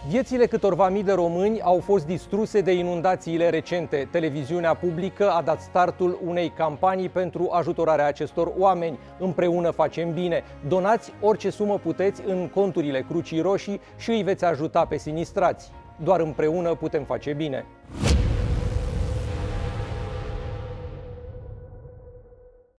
Viețile câtorva mii de români au fost distruse de inundațiile recente. Televiziunea publică a dat startul unei campanii pentru ajutorarea acestor oameni. Împreună facem bine. Donați orice sumă puteți în conturile Crucii Roșii și îi veți ajuta pe sinistrați. Doar împreună putem face bine.